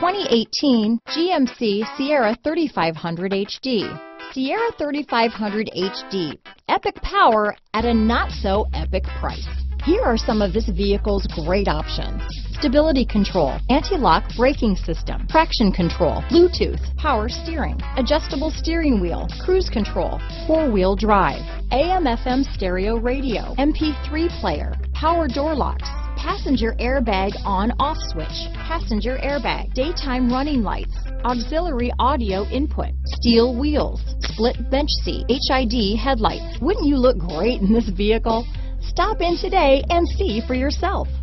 2018 GMC Sierra 3500 HD. Sierra 3500 HD, epic power at a not-so-epic price. Here are some of this vehicle's great options: stability control, anti-lock braking system, traction control, Bluetooth, power steering, adjustable steering wheel, cruise control, four-wheel drive, AM/FM stereo radio, MP3 player, power door locks, passenger airbag on/off switch, passenger airbag, daytime running lights, auxiliary audio input, steel wheels, split bench seat, HID headlights. Wouldn't you look great in this vehicle? Stop in today and see for yourself.